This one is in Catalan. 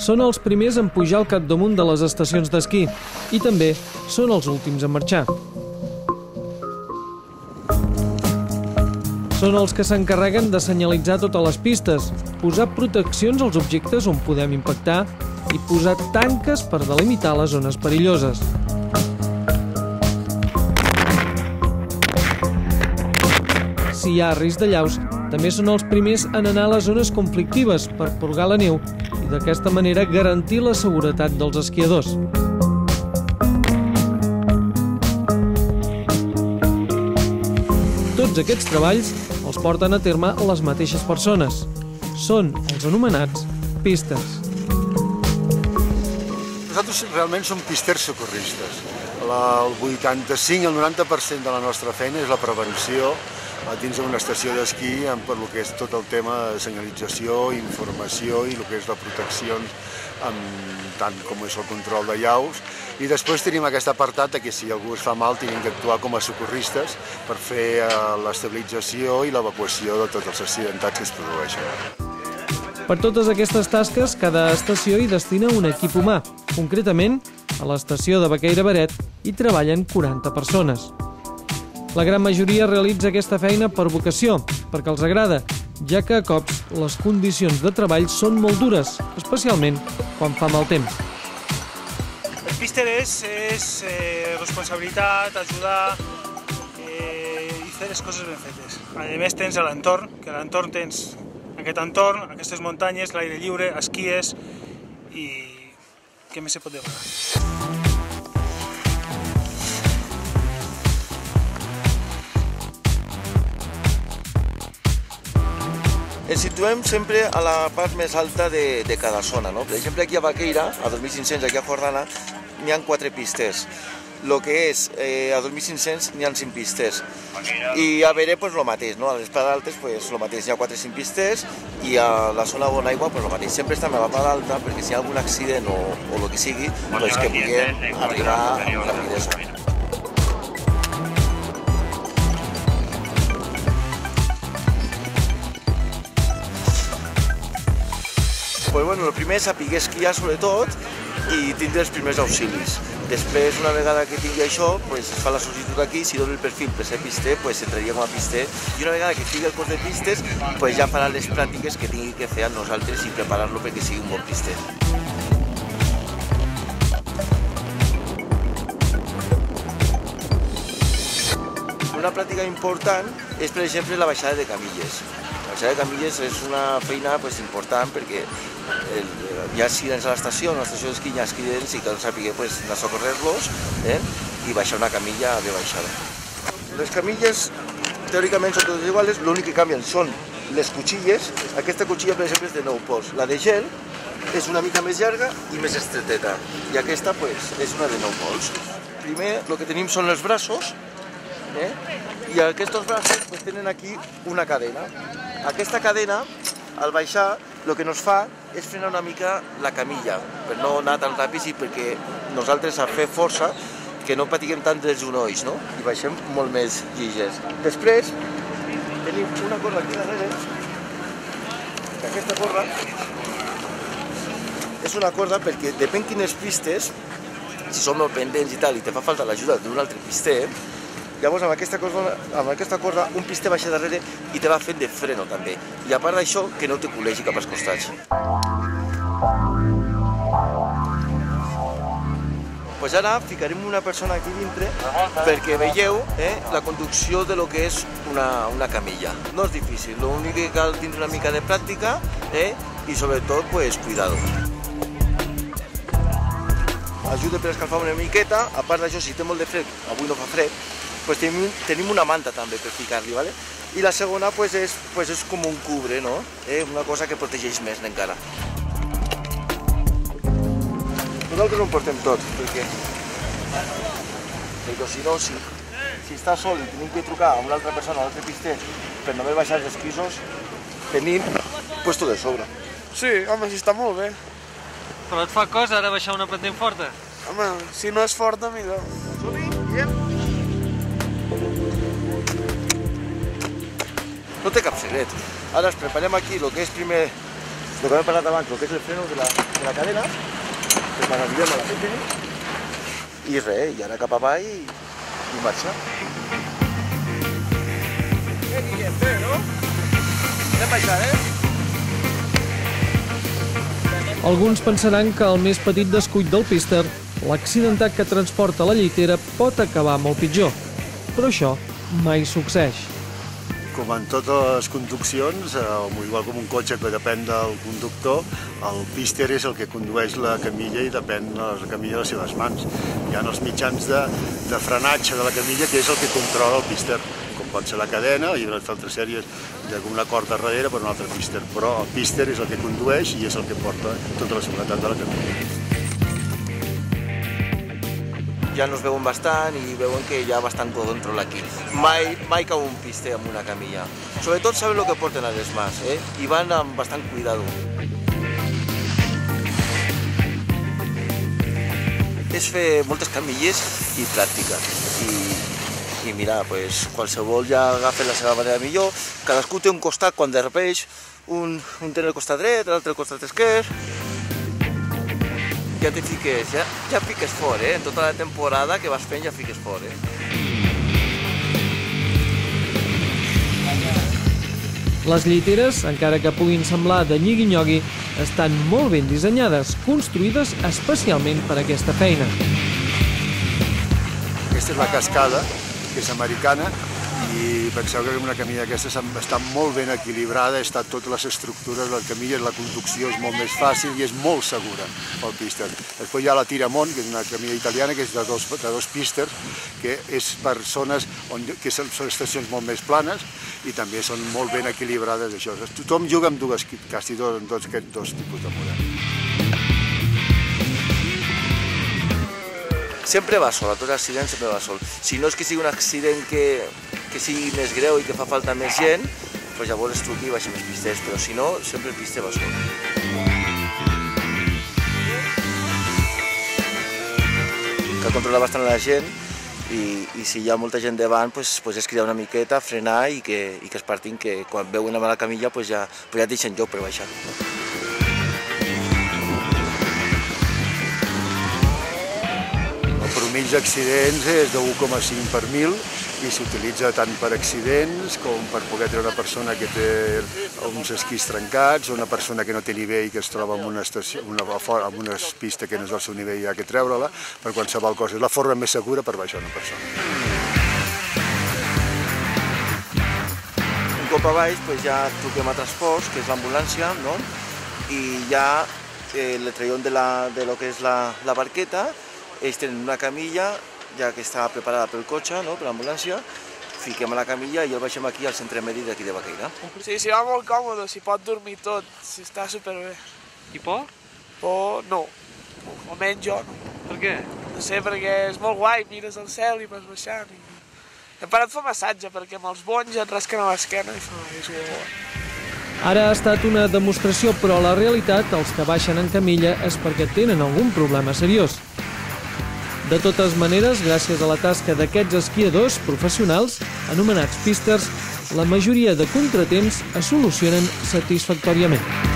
són els primers en pujar al capdamunt de les estacions d'esquí i també són els últims a marxar. Són els que s'encarreguen de senyalitzar totes les pistes, posar proteccions als objectes on podem impactar i posar tanques per delimitar les zones perilloses. Si hi ha risc de llaus, també són els primers en anar a les zones conflictives per purgar la neu i d'aquesta manera garantir la seguretat dels esquiadors. Tots aquests treballs els porten a terme les mateixes persones. Són els anomenats pistes. Nosaltres realment som pisters socorristes. El 85 al 90% de la nostra feina és la prevenció dins d'una estació d'esquí per lo que és tot el tema de senyalització, informació i el que és la protecció, tant com és el control de llaus. I després tenim aquest apartat que si algú es fa mal tenim d'actuar com a socorristes per fer l'estabilització i l'evacuació de tots els accidentats que es produeixen. Per totes aquestes tasques, cada estació hi destina un equip humà. Concretament, a l'estació de Baqueira-Beret hi treballen 40 persones. La gran majoria realitza aquesta feina per vocació, perquè els agrada, ja que a cops les condicions de treball són molt dures, especialment quan fa mal temps. El píster és responsabilitat, ajudar i fer les coses ben fetes. A més tens l'entorn, que a l'entorn tens aquest entorn, aquestes muntanyes, l'aire lliure, esquies i què més se pot demanar? Ens situem sempre a la part més alta de cada zona, no? Per exemple, aquí a Baqueira, a 2.500, aquí a Jordana, n'hi ha 4 pistes. El que és a 2.500 n'hi ha 5 pistes. I a Beret, pues, el mateix, no? A les parts altes, pues, el mateix, n'hi ha 4 o 5 pistes, i a la zona on aigua, pues, el mateix. Sempre estem a la part alta, perquè si hi ha algun accident o el que sigui, pues, que puguem arribar amb rapidesa. Pues bueno, el primer és saber esquiar sobretot i tindre els primers auxilis. Després, una vegada que tingui això, pues, es fa la sol·licitud aquí, si dona el perfil per ser pister, pues, entraria com a pister. I una vegada que estigui el curs de pistes, pues, ja farà les pràctiques que tingui que fer a nosaltres i preparar-lo perquè sigui un bon pister. Una pràctica important és, per exemple, la baixada de camilles. La baixada de camilles és una feina important perquè hi ha accidents a l'estació d'esquí hi ha accidents i cal saber anar a socorrer-los i baixar una camilla de baixada. Les camilles teòricament són totes iguals, l'únic que canvien són les cuchilles. Aquesta cuchilla, per exemple, és de 9 pols. La de gel és una mica més llarga i més estreteta i aquesta és una de 9 pols. Primer el que tenim són els braços i aquests braços tenen aquí una cadena. Aquesta cadena, al baixar, el que ens fa és frenar una mica la camilla, per no anar tan ràpid i perquè nosaltres a fer força que no patiguem tant dels genolls, no? I baixem molt més lligers. Després tenim una corda aquí darrere, que aquesta corda és una corda perquè depèn quines pistes, si som molt pendents i tal, i te fa falta l'ajuda d'un altre pister, llavors amb aquesta corda un pister baixa darrere i te va fent de freno també. I a part d'això, que no te col·legi cap als costats. Pues ara ficarem una persona aquí dintre perquè veieu la conducció de lo que és una camilla. No és difícil, l'únic que cal tindre una mica de pràctica i sobretot cuidado. Ajuda per escalfar una miqueta, a part d'això, si té molt de fred, avui no fa fred, tenim una manta també per ficar-li, i la segona és com un cubre, una cosa que protegeix més encara. Nosaltres ho portem tot, perquè si no, si està sol i tenim que trucar a una altra persona, a un altre pister, per només baixar els esquissos, tenim puesto de sobre. Sí, home, sí està molt bé. Però et fa cosa ara baixar una pendent forta? Home, si no és forta, millor. No té cap secret. Ara ens preparem aquí el que és primer que hem parlat abans, el que és el freno de la cadena, que quan arribem a la PT, i res, i ara cap avall i marxa. Guillem, bé, no? Anem baixant, Alguns pensaran que el més petit descuit del píster, l'accidentat que transporta la lleitera, pot acabar molt pitjor. Però això mai succeeix. Com en totes les conduccions, igual com un cotxe que depèn del conductor, el píster és el que condueix la camilla i depèn de la camilla de les seves mans. Hi ha els mitjans de frenatge de la camilla que és el que controla el píster, com pot ser la cadena i una altra sèrie d'una corda darrere per un altre píster, però el píster és el que condueix i és el que porta tota la seguretat de la camilla. Ja nos veuen bastant i veuen que hi ha bastant control aquí. Mai cau un píster amb una camilla. Sobretot saben el que porten a les mans, i van amb bastant cuidado. És fer moltes camilles i pràctica. I mira, qualsevol ja agafa la seva manera millor. Cadascú té un costat quan de repeix, un té el costat dret, l'altre el costat esquerre. Ja te fiques, ja fiques fort, en tota la temporada que vas fent ja fiques fort, Les lleiteres, encara que puguin semblar de nyigui-nyogui, estan molt ben dissenyades, construïdes especialment per a aquesta feina. Aquesta és la cascada, que és americana, i penseu que una camilla d'aquesta està molt ben equilibrada, està totes les estructures de la camilla, la conducció és molt més fàcil i és molt segura el píster. Després hi ha la Tiramont, que és una camilla italiana, que és de dos písters, que és per zones que són estacions molt més planes i també són molt ben equilibrades. Tothom juga amb quasi aquests dos tipus de model. Sempre va sol, a tots els accidents sempre va sol. Si no és que sigui un accident que sigui més greu i que fa falta més gent, doncs llavors es truqui i baixem els pisters, però si no, sempre el pister va sol. Cal controlar bastant la gent i si hi ha molta gent davant, doncs és cridar una miqueta, frenar i que es partin, que quan veuen a la camilla ja deixen lloc per baixar. El mitjà d'accidents és de 1,5 per 1.000 i s'utilitza tant per accidents com per poder treure una persona que té uns esquís trencats o una persona que no té nivell que es troba en una pista que no és del seu nivell i ha que treure-la, per qualsevol cosa. És la forma més segura per baixar una persona. Un cop a baix ja truquem a transports, que és l'ambulància, i ja el traiem de lo que és la barqueta. Ells tenen una camilla, ja que està preparada pel cotxe, per l'ambulància, fiquem a la camilla i el baixem aquí al centre mèdic d'aquí de Baqueira. Sí, va molt còmode, s'hi pot dormir tot, està superbé. I por? Por, no. Almenys jo no. Per què? No sé, perquè és molt guai, mires al cel i vas baixant. Hem parat a fer massatge, perquè amb els bonys et rasquen a l'esquena i és molt bo. Ara ha estat una demostració, però la realitat, els que baixen en camilla, és perquè tenen algun problema seriós. De totes maneres, gràcies a la tasca d'aquests esquiadors professionals, anomenats písters, la majoria de contratemps es solucionen satisfactòriament.